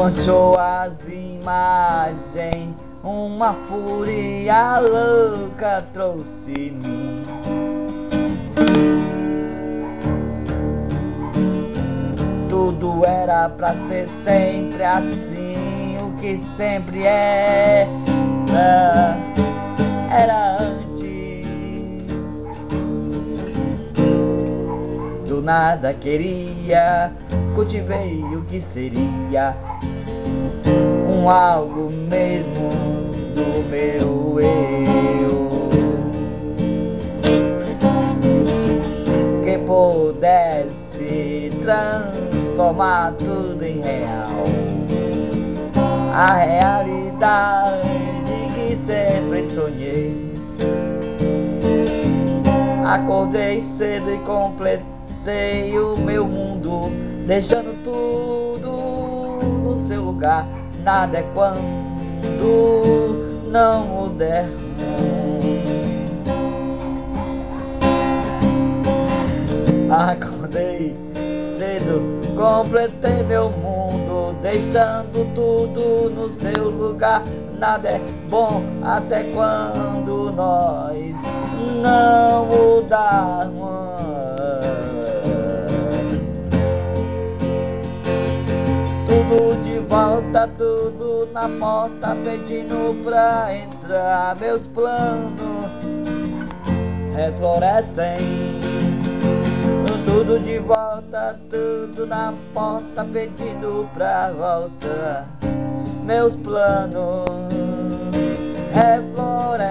manchou as imagens, uma fúria louca trouxe-me. Tudo era pra ser sempre assim, o que sempre era antes. Do nada queria, cultivei o que seria algo mesmo do meu eu, que pudesse transformar tudo em real, a realidade que sempre sonhei. Acordei cedo e completei o meu mundo, deixando tudo no seu lugar. Nada é quando não o der ruim. Acordei cedo, completei meu mundo, deixando tudo no seu lugar. Nada é bom até quando nós não mudarmos. Tudo de volta, tudo na porta, pedindo pra entrar. Meus planos reflorescem. Tudo de volta, tudo na porta, pedindo pra voltar. Meus planos reflorescem.